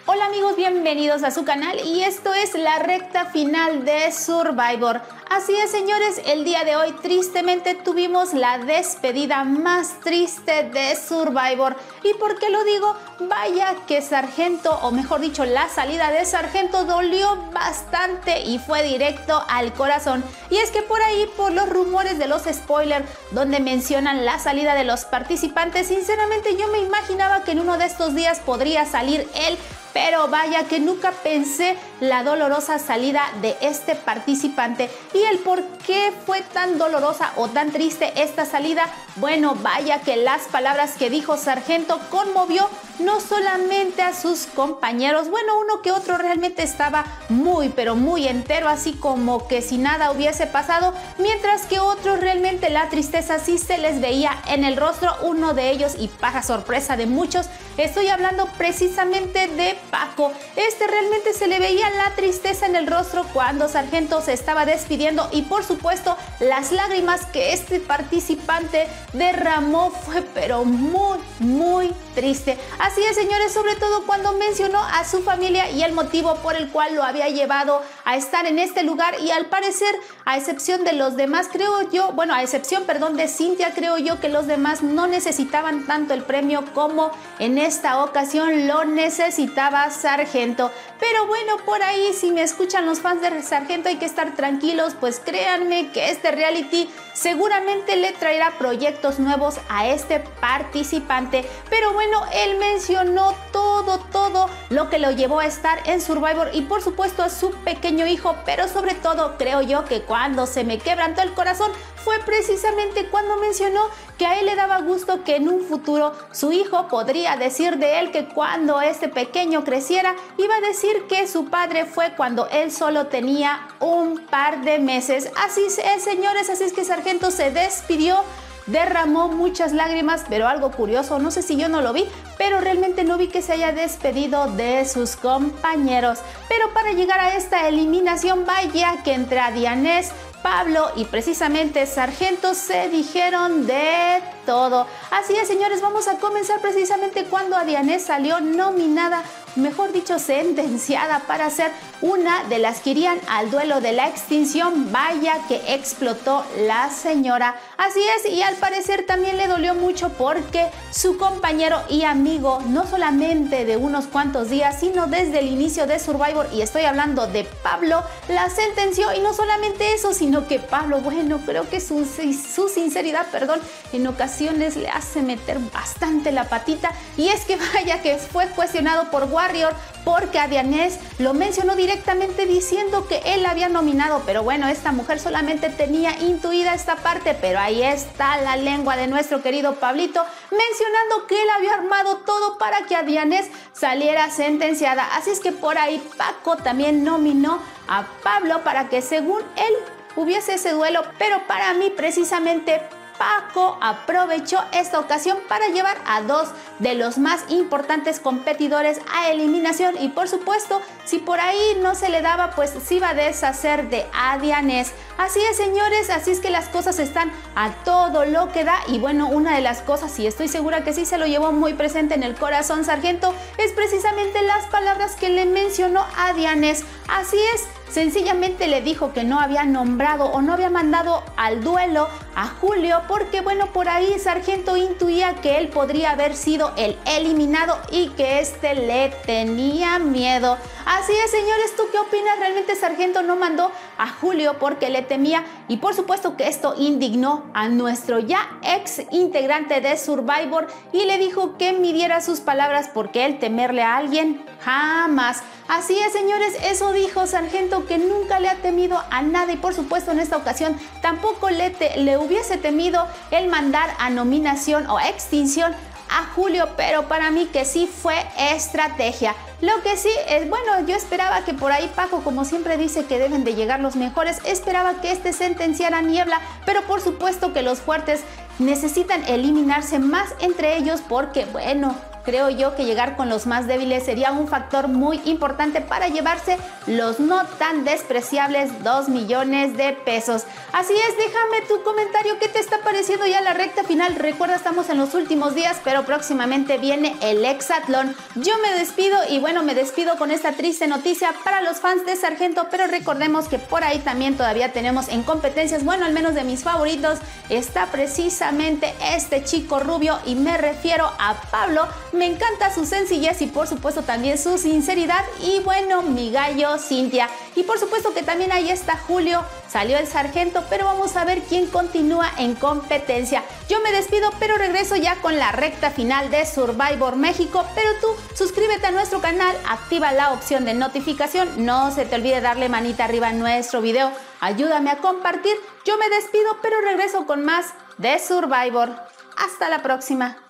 Hola amigos, bienvenidos a su canal y esto es la recta final de Survivor. Así es señores, el día de hoy tristemente tuvimos la despedida más triste de Survivor. ¿Y por qué lo digo? Vaya que Sargento, o mejor dicho, la salida de Sargento dolió bastante y fue directo al corazón. Y es que por ahí, por los rumores de los spoilers, donde mencionan la salida de los participantes, sinceramente yo me imaginaba que en uno de estos días podría salir él. Pero vaya que nunca pensé la dolorosa salida de este participante. ¿Y el por qué fue tan dolorosa o tan triste esta salida? Bueno, vaya que las palabras que dijo Sargento conmovió no solamente a sus compañeros. Bueno, uno que otro realmente estaba muy, pero muy entero, así como que si nada hubiese pasado. Mientras que otros realmente la tristeza sí se les veía en el rostro. Uno de ellos, y para sorpresa de muchos, estoy hablando precisamente de Paco. Este realmente se le veía la tristeza en el rostro cuando Sargento se estaba despidiendo y por supuesto las lágrimas que este participante derramó fue pero muy triste. Así es señores, sobre todo cuando mencionó a su familia y el motivo por el cual lo había llevado a estar en este lugar, y al parecer, a excepción de los demás, creo yo, bueno, a excepción, perdón, de Cynthia, creo yo que los demás no necesitaban tanto el premio como en esta ocasión lo necesitaba Sargento. Pero bueno, por ahí si me escuchan los fans de Sargento hay que estar tranquilos, pues créanme que este reality seguramente le traerá proyectos nuevos a este participante. Pero bueno, él mencionó todo lo que lo llevó a estar en Survivor y por supuesto a su pequeño hijo, pero sobre todo creo yo que cuando se me quebrantó el corazón fue precisamente cuando mencionó que a él le daba gusto que en un futuro su hijo podría decir de él que cuando este pequeño creciera iba a decir que su padre fue cuando él solo tenía un par de meses. Así es señores, así es que Sargento se despidió, derramó muchas lágrimas, pero algo curioso, no sé si yo no lo vi, pero realmente no vi que se haya despedido de sus compañeros. Pero para llegar a esta eliminación, vaya que entre Adianés, Pablo y precisamente Sargento se dijeron de todo. Así es señores, vamos a comenzar precisamente cuando Adianés salió nominada, mejor dicho sentenciada para ser una de las que irían al duelo de la extinción. Vaya que explotó la señora. Así es, y al parecer también le dolió mucho porque su compañero y amigo, no solamente de unos cuantos días, sino desde el inicio de Survivor, y estoy hablando de Pablo, la sentenció. Y no solamente eso, sino que Pablo, bueno, creo que su sinceridad, perdón, en ocasiones le hace meter bastante la patita. Y es que vaya que fue cuestionado por Warrior porque Adianés lo mencionó directamente diciendo que él la había nominado, pero bueno, esta mujer solamente tenía intuida esta parte, pero ahí está la lengua de nuestro querido Pablito mencionando que él había armado todo para que Adianés saliera sentenciada. Así es que por ahí Paco también nominó a Pablo para que según él hubiese ese duelo, pero para mí precisamente Paco aprovechó esta ocasión para llevar a dos de los más importantes competidores a eliminación, y por supuesto si por ahí no se le daba, pues se iba a deshacer de Adianés. Así es señores, así es que las cosas están a todo lo que da. Y bueno, una de las cosas, y estoy segura que sí se lo llevó muy presente en el corazón Sargento, es precisamente las palabras que le mencionó a Adianés. Así es, sencillamente le dijo que no había nombrado o no había mandado al duelo a Julio porque bueno, por ahí Sargento intuía que él podría haber sido el eliminado y que este le tenía miedo. Así es señores, ¿tú qué opinas? ¿Realmente Sargento no mandó a Julio porque le temía? Y por supuesto que esto indignó a nuestro ya ex integrante de Survivor y le dijo que midiera sus palabras, porque él temerle a alguien jamás. Así es señores, eso dijo Sargento, que nunca le ha temido a nada, y por supuesto en esta ocasión tampoco le hubiese temido el mandar a nominación o a extinción a Julio, pero para mí que sí fue estrategia. Lo que sí es, bueno, yo esperaba que por ahí Paco, como siempre dice que deben de llegar los mejores, esperaba que este sentenciara a Niebla, pero por supuesto que los fuertes necesitan eliminarse más entre ellos porque bueno, creo yo que llegar con los más débiles sería un factor muy importante para llevarse los no tan despreciables 2 millones de pesos. Así es, déjame tu comentario, ¿qué te está pareciendo ya la recta final? Recuerda, estamos en los últimos días, pero próximamente viene el hexatlón. Yo me despido y bueno, me despido con esta triste noticia para los fans de Sargento, pero recordemos que por ahí también todavía tenemos en competencias, bueno, al menos de mis favoritos, está precisamente este chico rubio y me refiero a Pablo. Me encanta su sencillez y por supuesto también su sinceridad y bueno, mi gallo Cintia. Y por supuesto que también ahí está Julio, salió el Sargento, pero vamos a ver quién continúa en competencia. Yo me despido, pero regreso ya con la recta final de Survivor México, pero tú suscríbete a nuestro canal, activa la opción de notificación, no se te olvide darle manita arriba a nuestro video, ayúdame a compartir. Yo me despido, pero regreso con más de Survivor. Hasta la próxima.